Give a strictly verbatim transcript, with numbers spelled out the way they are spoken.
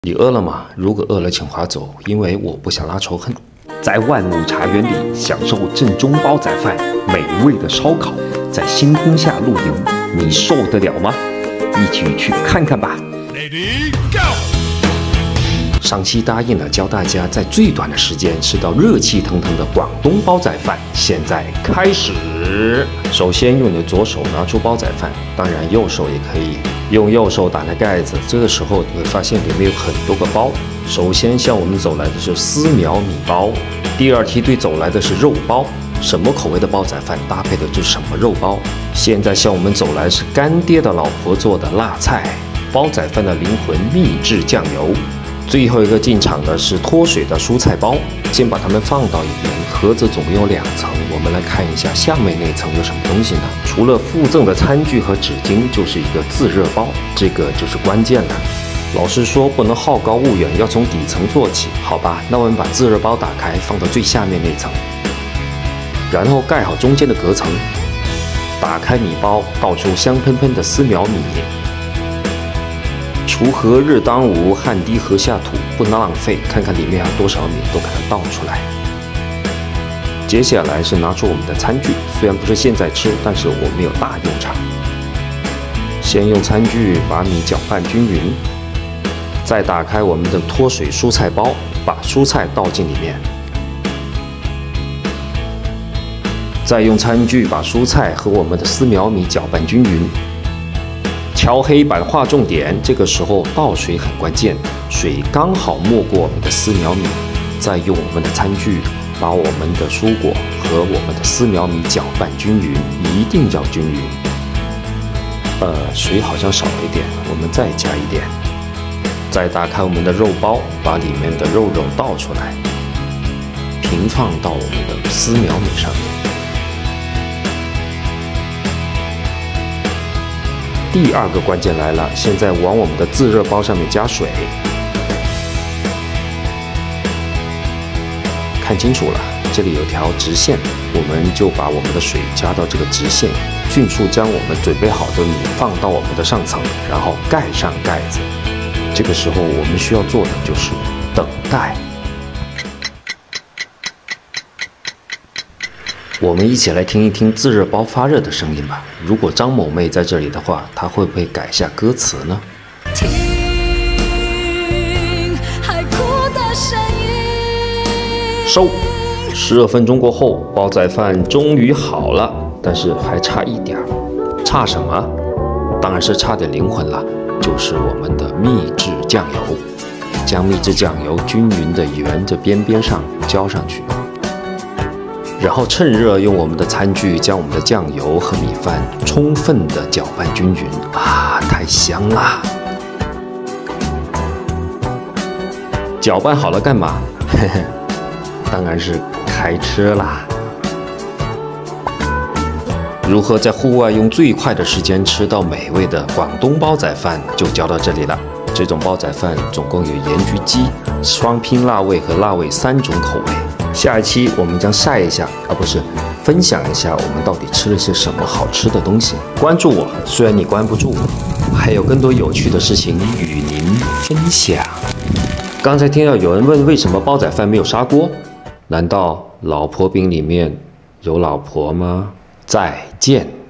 你饿了吗？如果饿了，请划走，因为我不想拉仇恨。在万亩茶园里享受正宗煲仔饭、美味的烧烤，在星空下露营，你受得了吗？一起去看看吧。Ready, go！ 上期答应了教大家在最短的时间吃到热气腾腾的广东煲仔饭，现在开始。首先用你的左手拿出煲仔饭，当然右手也可以。用右手打开盖子，这个时候你会发现里面有很多个包。首先向我们走来的是丝苗米包，第二梯队走来的是肉包。什么口味的煲仔饭搭配的就是什么肉包。现在向我们走来是干爹的老婆做的辣菜，煲仔饭的灵魂秘制酱油。最后一个进场的是脱水的蔬菜包，先把它们放到一边。盒子总共有两层，我们来看一下下面那层有什么东西呢？除了附赠的餐具和纸巾，就是一个自热包，这个就是关键了。老师说不能好高骛远，要从底层做起，好吧？那我们把自热包打开，放到最下面那层，然后盖好中间的隔层。打开米包，倒出香喷喷的丝苗米。锄禾日当午，汗滴禾下土，不能浪费。看看里面还有多少米，都给它倒出来。接下来是拿出我们的餐具，虽然不是现在吃，但是我们有大用场。先用餐具把米搅拌均匀，再打开我们的脱水蔬菜包，把蔬菜倒进里面，再用餐具把蔬菜和我们的丝苗米搅拌均匀。敲黑板划重点，这个时候倒水很关键，水刚好没过我们的丝苗米，再用我们的餐具把我们的蔬果和我们的丝苗米搅拌均匀，一定要均匀。呃，水好像少了一点，我们再加一点。再打开我们的肉包，把里面的肉肉倒出来，平放到我们的丝苗米上面。第二个关键来了，现在往我们的自热包上面加水。看清楚了，这里有条直线，我们就把我们的水加到这个直线，迅速将我们准备好的米放到我们的上层，然后盖上盖子。这个时候我们需要做的就是等待。我们一起来听一听自热包发热的声音吧。如果张某妹在这里的话，她会不会改下歌词呢？听海哭的声音。收。十二分钟过后，煲仔饭终于好了，但是还差一点儿。差什么？当然是差点灵魂了，就是我们的秘制酱油。将秘制酱油均匀地沿着边边上浇上去。然后趁热用我们的餐具将我们的酱油和米饭充分的搅拌均匀啊，太香啦！搅拌好了干嘛？嘿嘿，当然是开吃啦！如何在户外用最快的时间吃到美味的广东煲仔饭，就教到这里了。这种煲仔饭总共有盐焗鸡、双拼辣味和辣味三种口味。下一期我们将晒一下，啊不是，分享一下我们到底吃了些什么好吃的东西。关注我，虽然你关不住我，还有更多有趣的事情与您分享。刚才听到有人问为什么煲仔饭没有砂锅，难道老婆饼里面有老婆吗？再见。